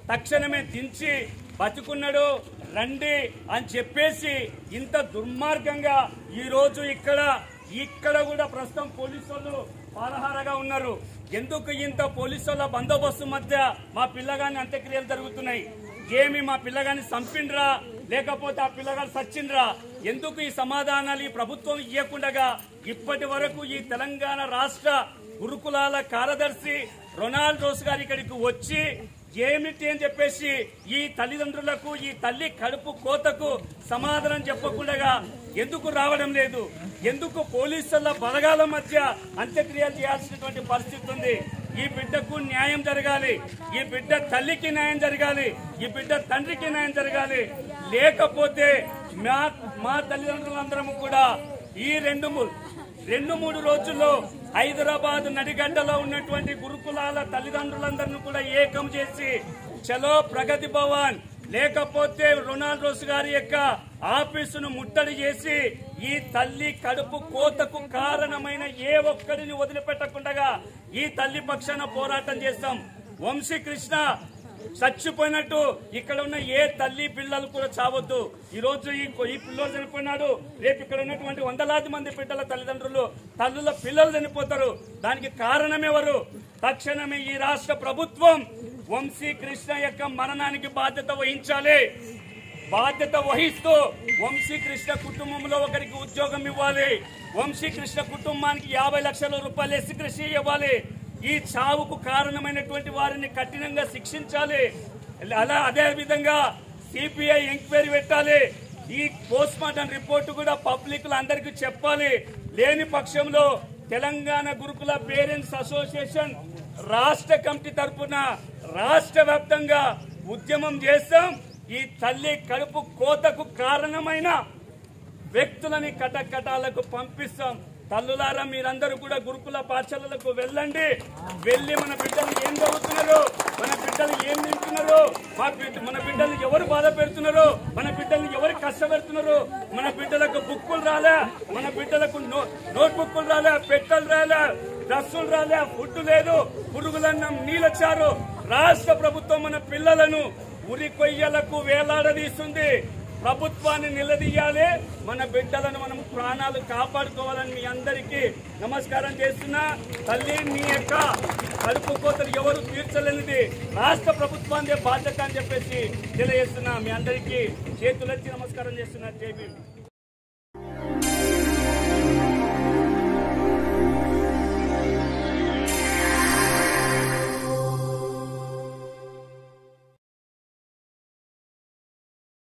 తక్షణమే దించి బతుకున్నాడు రండి అని చెప్పేసి ఇంత దుర్మార్గంగా ఈరోజు ఇక్కడ కూడా ప్రస్తుతం పోలీసు వాళ్ళు పాలహారగా ఉన్నారు. ఎందుకు ఇంత పోలీసు వాళ్ళ బందోబస్తు మధ్య మా పిల్లగాని అంత్యక్రియలు జరుగుతున్నాయి? ఏమి మా పిల్లగాని చంపిండ్రా లేకపోతే ఆ పిల్లగాడు సచ్చిండ్రా? ఎందుకు ఈ సమాధానాలు ఈ ప్రభుత్వం ఇవ్వకుండా ఇప్పటి వరకు ఈ తెలంగాణ రాష్ట్ర గురుకులాల కార్యదర్శి రొనాల్డ్ రోస్ గారు ఇక్కడికి వచ్చి ఏమిటి అని చెప్పేసి ఈ తల్లిదండ్రులకు ఈ తల్లి కడుపు కోతకు సమాధానం చెప్పకుండా ఎందుకు రావడం లేదు? ఎందుకు పోలీసుల బలగాల మధ్య అంత్యక్రియలు చేయాల్సినటువంటి పరిస్థితి ఉంది? ఈ బిడ్డకు న్యాయం జరగాలి, ఈ బిడ్డ తల్లికి న్యాయం జరగాలి, ఈ బిడ్డ తండ్రికి న్యాయం జరగాలి. లేకపోతే మా తల్లిదండ్రులందరం కూడా ఈ రెండు మూడు రోజుల్లో హైదరాబాద్ నడిగడ్డలో ఉన్నటువంటి గురుకులాల తల్లిదండ్రులందరినీ కూడా ఏకం చేసి చలో ప్రగతి భవన్ లేకపోతే రొనాల్డ్ రోస్ గారి యొక్క ఆఫీసును ముట్టడి చేసి ఈ తల్లి కడుపు కోతకు కారణమైన ఏ ఒక్కడిని వదిలిపెట్టకుండా ఈ తల్లి పక్షాన పోరాటం చేస్తాం. వంశీకృష్ణ చచ్చిపోయినట్టు ఇక్కడ ఉన్న ఏ తల్లి పిల్లలు కూడా చావద్దు. ఈ రోజు ఈ పిల్లలు చనిపోయినాడు, రేపు ఇక్కడ ఉన్నటువంటి వందలాది మంది బిడ్డల తల్లుల పిల్లలు చనిపోతారు. దానికి కారణమెవరు? తక్షణమే ఈ రాష్ట్ర ప్రభుత్వం వంశీకృష్ణ యొక్క మరణానికి బాధ్యత వహించాలి. బాధ్యత వహిస్తూ వంశీకృష్ణ కుటుంబంలో ఒకరికి ఉద్యోగం ఇవ్వాలి. వంశీకృష్ణ కుటుంబానికి 50 లక్షల రూపాయలు ఎస్సీ ఇవ్వాలి. ఈ చావుకు కారణమైనటువంటి వారిని కఠినంగా శిక్షించాలి. అదే విధంగా సిబిఐ ఎంక్వైరీ పెట్టాలి. ఈ పోస్ట్ మార్టం రిపోర్టు కూడా పబ్లిక్ అందరికీ చెప్పాలి. లేని పక్షంలో తెలంగాణ గురుకుల పేరెంట్స్ అసోసియేషన్ రాష్ట్ర కమిటీ తరఫున రాష్ట్ర వ్యాప్తంగా ఉద్యమం చేస్తాం. ఈ తల్లి కడుపు కోతకు కారణమైన వ్యక్తులని కటకటాలకు పంపిస్తాం. తల్లులారా మీరందరూ కూడా గురుకుల పాఠశాలలకు వెళ్ళండి. వెళ్ళి మన బిడ్డలు ఏం చదువుతున్నారు, మన బిడ్డలు ఏం తింటున్నారు, మన బిడ్డలు ఎవరు బాధ పెడుతున్నారు, మన బిడ్డలు ఎవరు కష్టపెడుతున్నారు, మన బిడ్డలకు బుక్కులు రాలే, మన బిడ్డలకు నోట్ బుక్కులు రాలే, పెట్టెలు రాలే, డ్రస్సులు రాలే, ఫుడ్ లేదు, పురుగులన్నం నీళ్ళొచ్చారు. రాష్ట్ర ప్రభుత్వం మన పిల్లలను ఉరి కొయ్యలకు వేలాడదీస్తుంది. ప్రభుత్వాన్ని నిలదీయాలి. మన బిడ్డలను మనం ప్రాణాలు కాపాడుకోవాలని మీ అందరికీ నమస్కారం చేస్తున్నా. తల్లి మీ యొక్క కడుపు కోతలు ఎవరు తీర్చలేనిది రాష్ట్ర ప్రభుత్వాన్ని బాధ్యత అని చెప్పేసి తెలియజేస్తున్నా. మీ అందరికీ చేతులెత్తి నమస్కారం చేస్తున్నా. జై భీమ్.